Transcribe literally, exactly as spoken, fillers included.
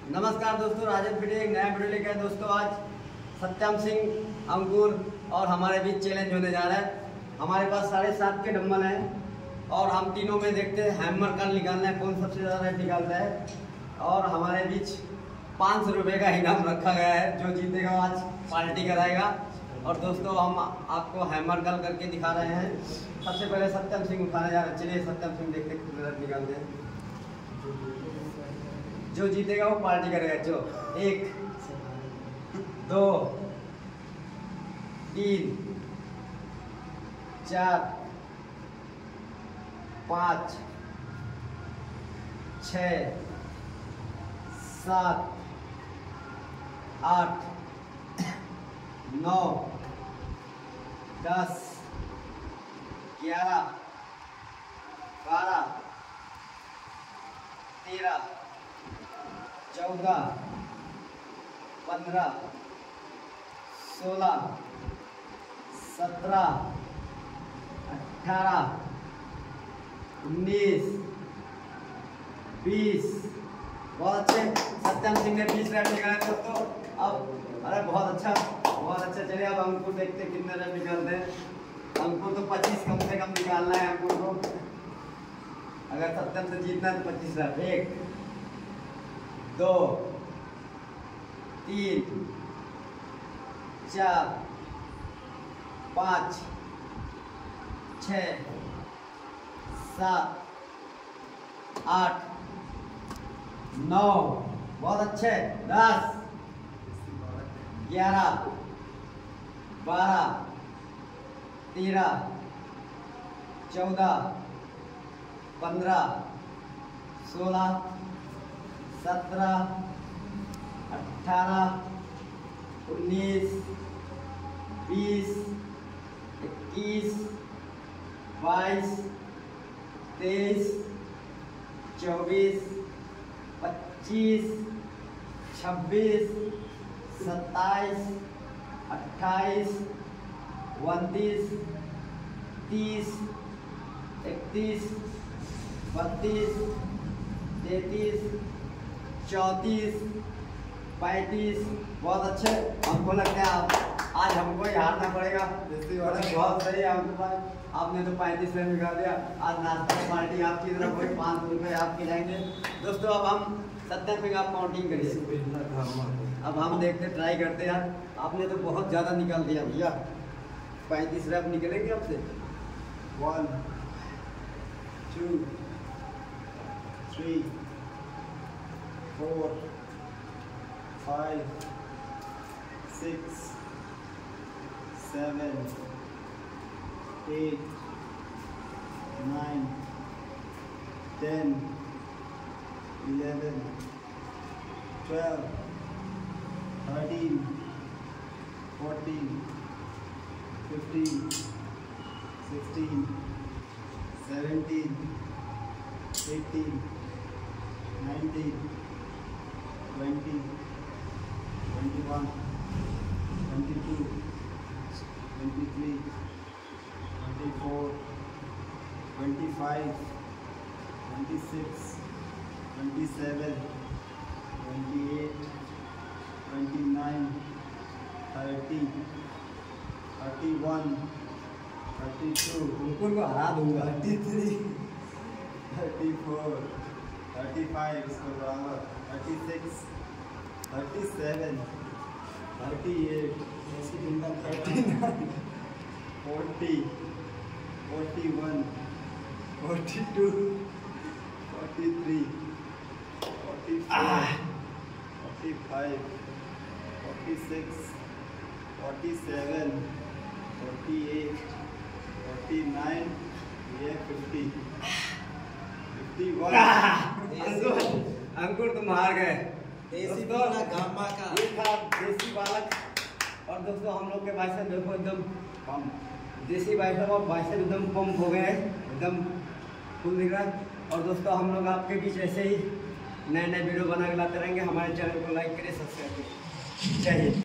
नमस्कार दोस्तों, राजन पीडी एक नया वीडियो लेकर आए दोस्तों। आज सत्यम सिंह, अंकुर और हमारे बीच चैलेंज होने जा रहा है। हमारे पास साढ़े सात के डंबल हैं और हम तीनों में देखते हैं हैमर का निकालना है, कौन सबसे ज़्यादा रेट निकालता है। और हमारे बीच पाँच सौ रुपये का इनाम रखा गया है, जो जीतेगा आज पार्टी कराएगा। और दोस्तों हम आपको हैमर कल करके दिखा रहे हैं। सबसे पहले सत्यम सिंह उठाने जा रहे हैं। चलिए सत्यम सिंह देखते कितने रेट निकालते हैं। जो जीतेगा वो पार्टी करेगा। जो एक, दो, तीन, चार, पाँच, छ, सात, आठ, नौ, दस, ग्यारह, बारह, तेरह, चौदह, पंद्रह, सोलह, सत्रह, अठारह, उन्नीस, बीस। बहुत अच्छे, सत्यम सिंह ने बीस रन निकाले दोस्तों। अब अरे बहुत अच्छा, बहुत अच्छा। चलिए अब अंकुर देखते हैं कितने रन निकालते हैं। अंकुर तो पच्चीस कम से कम निकालना है अंकुर को। अगर सत्यम से जीतना है तो पच्चीस रन। एक, दो, तीन, चार, पाँच, छः, सात, आठ, नौ, बहुत अच्छे, दस, ग्यारह, बारह, तेरह, चौदह, पंद्रह, सोलह, सत्रह, अठारह, उन्नीस, बीस, इक्कीस, बाईस, तेईस, चौबीस, पच्चीस, छब्बीस, सत्ताईस, अट्ठाईस, उनतीस, तीस, इकतीस, बत्तीस, तैंतीस, चौंतीस, पैंतीस। बहुत अच्छे। हमको लगता है आप आज हमको ही हारना पड़ेगा। बहुत सही है आपके पास, आपने तो पैंतीस रन निकाल दिया। आज नाश्ता की पार्टी आपकी तरफ कोई पाँच सौ रुपये आपके जाएंगे दोस्तों। अब हम सत्यम सिंह आप काउंटिंग करिए। अब हम देखते ट्राई करते यार। आपने तो बहुत ज़्यादा निकाल दिया भैया। पैंतीस रन निकलेंगे आपसे। One, two, three, four, five, six, seven, eight, nine, ten, eleven, twelve, thirteen, fourteen, fifteen, sixteen, seventeen, eighteen, nineteen, twenty, twenty one, twenty two, twenty three, twenty four, twenty five, twenty six, twenty seven, twenty eight, twenty nine, thirty, thirty one, thirty two, Ankur को हरा दूंगा, thirty three, thirty four, thirty five, इसको बराबर, thirty six, thirty seven, thirty eight, thirty nine, forty, forty one, forty two, forty three, forty four, forty five, forty six, forty seven, forty eight, forty nine, ये fifty, fifty one. Ankur तुम हार गए। देसी बालक gamma का ये था, देसी बालक। और दोस्तों हम लोग के बाइसेप देखो एकदम पंप, देसी बाइसेप और बाइसेप एकदम पंप हो गए हैं, एकदम फुल दिख रहा है। और दोस्तों हम लोग आपके बीच ऐसे ही नए नए वीडियो बना के लाते रहेंगे। हमारे चैनल को लाइक करें, सब्सक्राइब करें। जय हिंद।